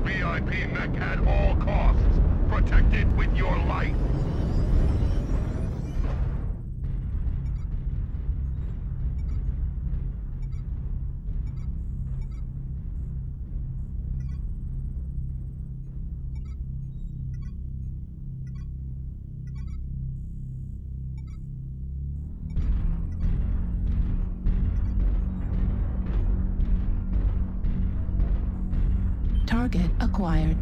VIP mech at all costs. Protect it with your life. Target acquired.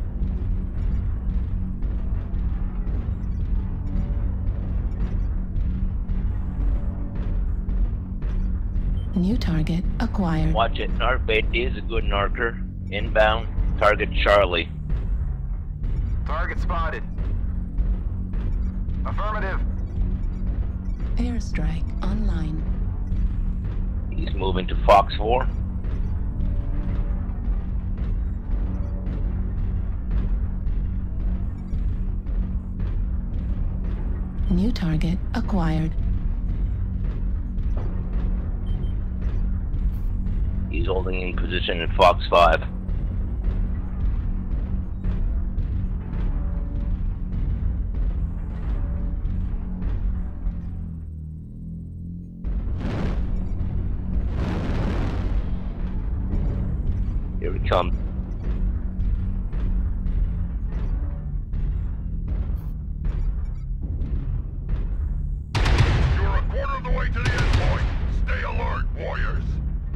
New target acquired. Watch it. Narc-bait is a good narker. Inbound. Target Charlie. Target spotted. Affirmative. Airstrike online. He's moving to Fox 4. New target acquired. He's holding in position in Fox 5. Here he comes. You're a quarter of the way to the end point. Stay alert, warriors.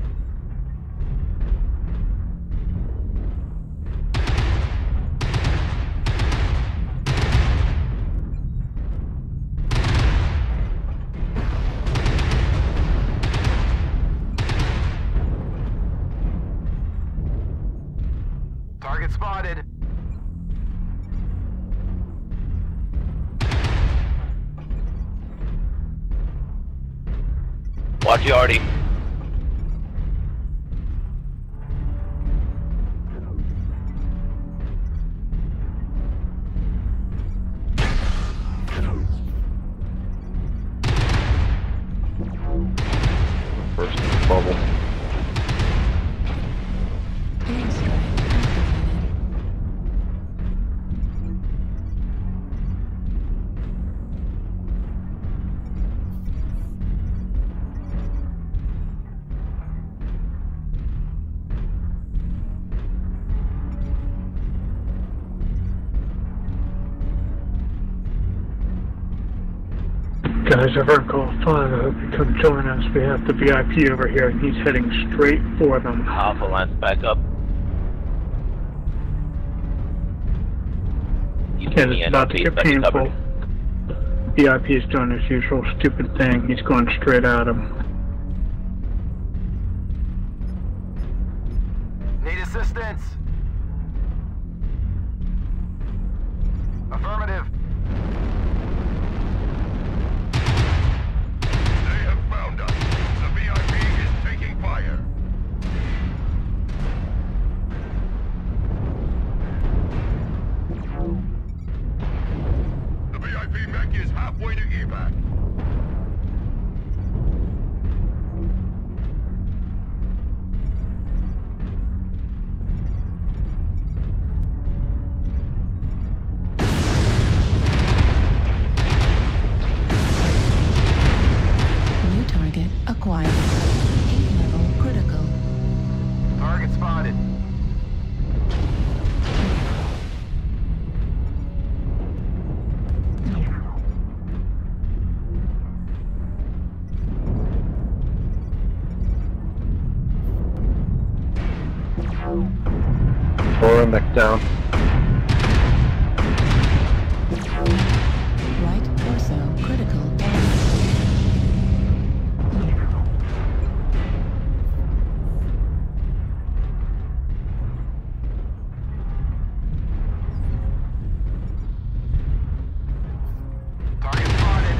Target spotted. Watch Yardy. First bubble. Airstrike activated. Guys, over at Call 5, I hope you come join us. We have the VIP over here, and he's heading straight for them. Alpha lines back up. And it's about to get painful. VIP is doing his usual stupid thing. He's going straight at him. Need assistance. Affirmative. They have found us. The VIP is taking fire. The VIP mech is halfway to evac. New target acquired. 8-level critical. Target spotted. Four back down. Right torso critical damage. Target spotted.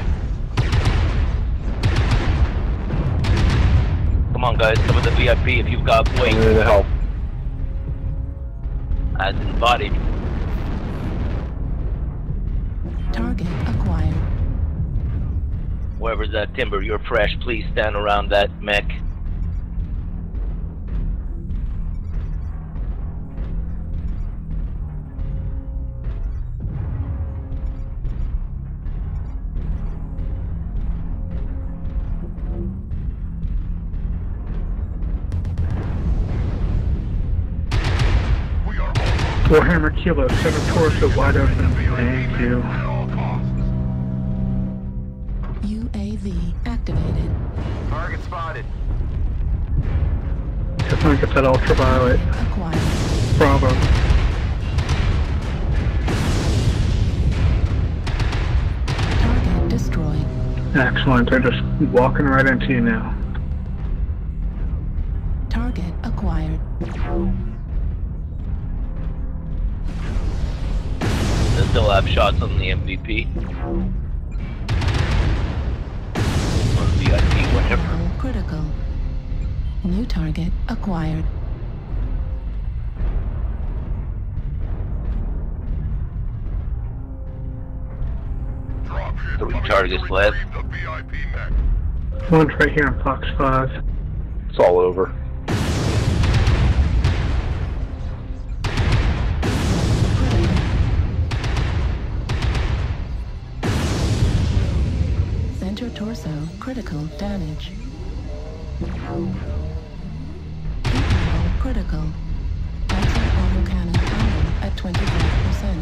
Come on, guys. Cover the VIP if you've got I weight. need the help. As embodied. Target acquired. Wherever's that timber, you're fresh. Please stand around that mech. Warhammer Kilo, center torso wide open. Thank you. At all costs. UAV activated. Target spotted. Definitely get that ultraviolet. Acquired. Bravo. Target destroyed. Excellent. They're just walking right into you now. Target acquired. They still have shots on the MVP. Or VIP, whatever. Level critical. New target acquired. Dropship 3 coming targets to left. retrieve the VIP mech. One's right here in Fox 5. It's all over. Center torso critical damage. Heat level critical. Outside autocannon ammo at 25%.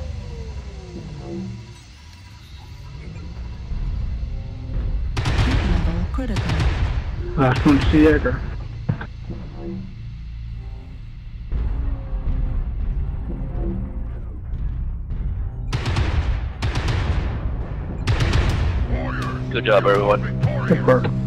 Heat level critical. Last one's the Jaeger. Good job, everyone. Good work.